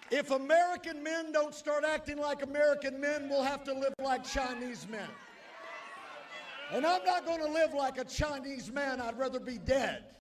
If American men don't start acting like American men, we'll have to live like Chinese men. And I'm not going to live like a Chinese man. I'd rather be dead.